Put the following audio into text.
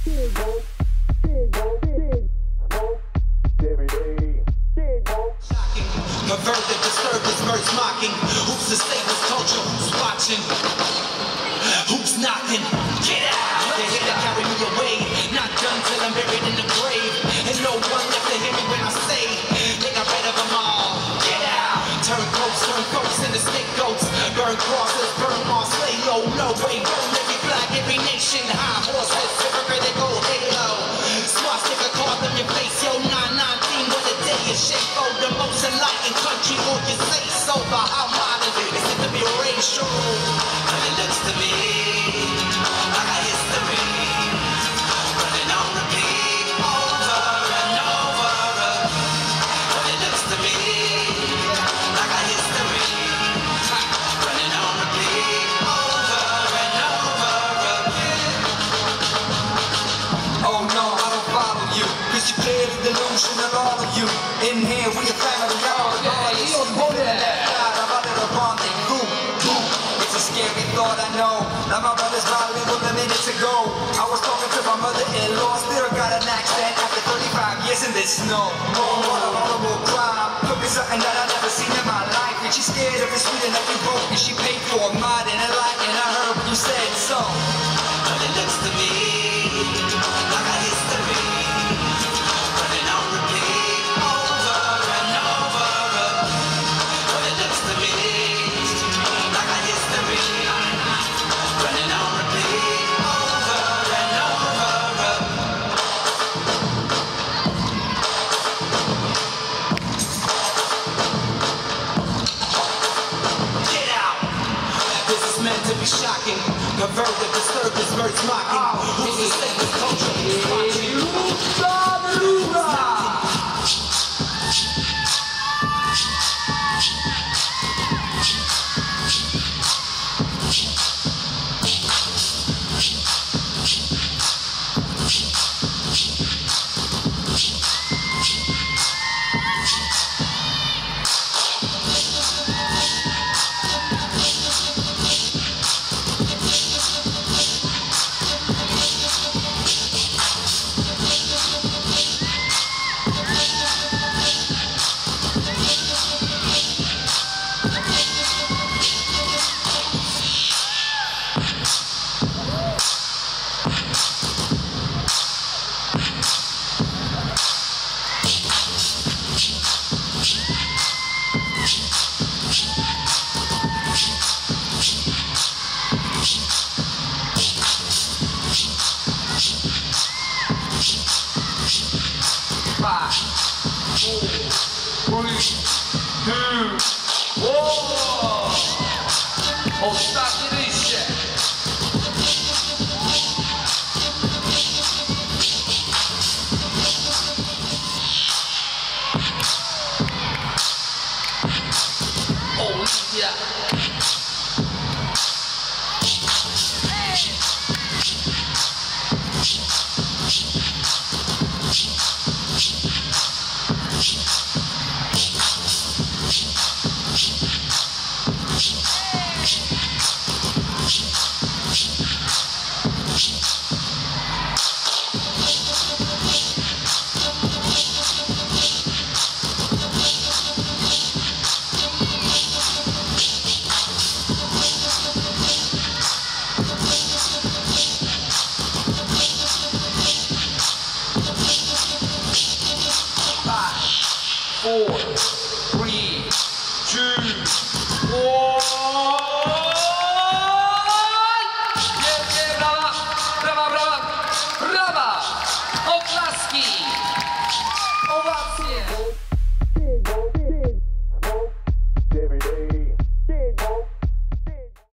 Perverted, disturbance, birds mocking. Who's the stateless culture? Who's watching? Who's knocking? Get out! They're here to carry me away. Not done till I'm buried in the grave. And no one left to hear me when I say they got rid of them all. Get out! Turn folks into scapegoats. Burn crosses, burn moss, lay low. No way, burn every flag, every nation. High horses, hypocritical halo. Swastika carved on your face, yo. 919, what a day is shake. Oh, the most enlightened country, or you say so. But how modern is it to be racial? And it looks to me like a history running on repeat over and over. And it looks to me like a history running on repeat over and over again. Oh no, I don't follow you, 'cause you create a delusion of all of you. In here, we a family, y'all. It's a scary thought, I know. Now my brother's bilingual a minute ago. I was talking to my mother-in-law, still got an accent after 35 years in this snow. Oh, what a horrible crime. Cooking something that I never seen in my life. And she's scared of the sweet and that you broke, and she paid for a mod and a light, and I heard what you said, so. But it looks to me like a history running on repeat over and over. But it looks to me like a history running on repeat over and over. Get out! This is meant to be shocking. Perverted, disturbance, birds mocking. Who's the stateless culture? Who's watching? Five, 4, 3, 2, 1. Ostatni liście. Olivia. Five, 4,